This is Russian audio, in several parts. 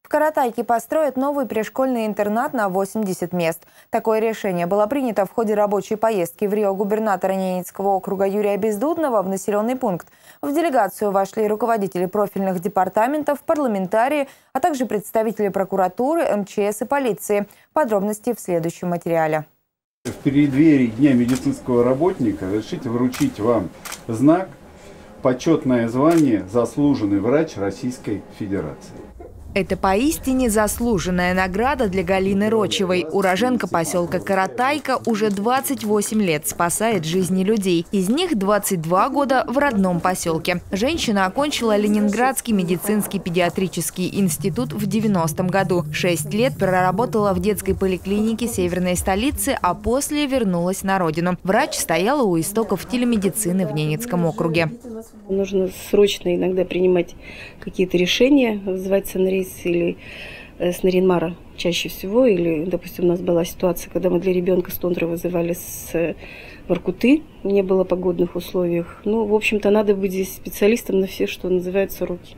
В Каратайке построят новый пришкольный интернат на 80 мест. Такое решение было принято в ходе рабочей поездки в Рио губернатора Ненецкого округа Юрия Бездудного в населенный пункт. В делегацию вошли руководители профильных департаментов, парламентарии, а также представители прокуратуры, МЧС и полиции. Подробности в следующем материале. В преддверии Дня медицинского работника разрешите вручить вам знак «Почетное звание «Заслуженный врач Российской Федерации». Это поистине заслуженная награда для Галины Рочевой. Уроженка поселка Каратайка уже 28 лет спасает жизни людей. Из них 22 года в родном поселке. Женщина окончила Ленинградский медицинский педиатрический институт в 90-м году. 6 лет проработала в детской поликлинике северной столицы, а после вернулась на родину. Врач стояла у истоков телемедицины в Ненецком округе. Нужно срочно иногда принимать какие-то решения, вызывать санрейс или с Нарьян-Мара чаще всего. Или, допустим, у нас была ситуация, когда мы для ребенка с тундры вызывали с Воркуты, не было погодных условиях. Ну, в общем-то, надо быть здесь специалистом на все, что называется, руки.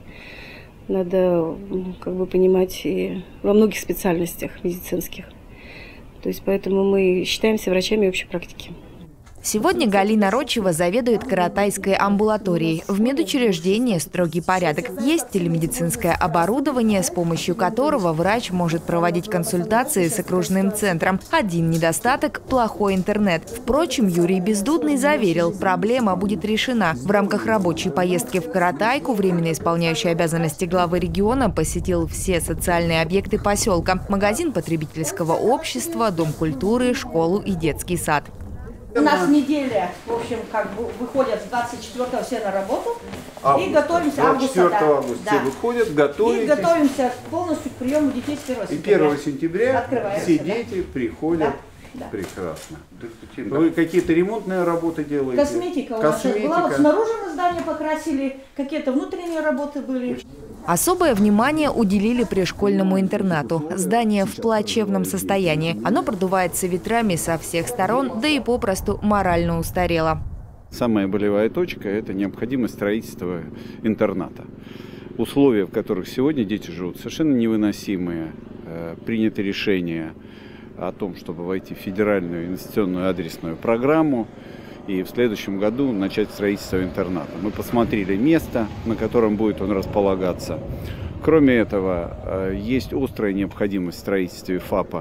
Надо как бы понимать и во многих специальностях медицинских. То есть поэтому мы считаемся врачами общей практики. Сегодня Галина Рочева заведует Каратайской амбулаторией. В медучреждении строгий порядок. Есть телемедицинское оборудование, с помощью которого врач может проводить консультации с окружным центром. Один недостаток – плохой интернет. Впрочем, Юрий Бездудный заверил, проблема будет решена. В рамках рабочей поездки в Каратайку временно исполняющий обязанности главы региона посетил все социальные объекты поселка. Магазин потребительского общества, дом культуры, школу и детский сад. У нас неделя, в общем, как бы выходят с 24-го все на работу и готовимся. 24 августа все выходят, готовитесь. И готовимся полностью к приему детей с 1 сентября. И 1 сентября все дети приходят. Да. Прекрасно. Вы какие-то ремонтные работы делаете? Косметика у нас была. Вот снаружи мы здание покрасили, какие-то внутренние работы были. Особое внимание уделили пришкольному интернату. Здание в плачевном состоянии. Оно продувается ветрами со всех сторон, да и попросту морально устарело. Самая болевая точка – это необходимость строительства интерната. Условия, в которых сегодня дети живут, совершенно невыносимые. Принято решение о том, чтобы войти в федеральную инвестиционную адресную программу и в следующем году начать строительство интерната. Мы посмотрели место, на котором будет он располагаться. Кроме этого, есть острая необходимость в строительстве ФАПа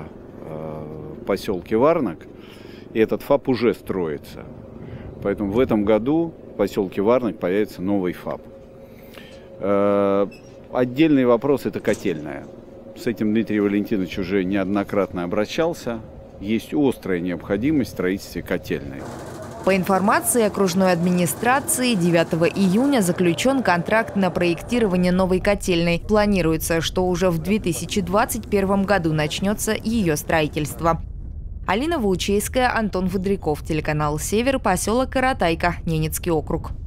в поселке Варнак, и этот ФАП уже строится. Поэтому в этом году в поселке Варнак появится новый ФАП. Отдельный вопрос – это котельная. С этим Дмитрий Валентинович уже неоднократно обращался. Есть острая необходимость в строительстве котельной. По информации окружной администрации, 9 июня заключен контракт на проектирование новой котельной. Планируется, что уже в 2021 году начнется ее строительство. Алина Ваучейская, Антон Водряков, телеканал «Север», поселок Каратайка, Ненецкий округ.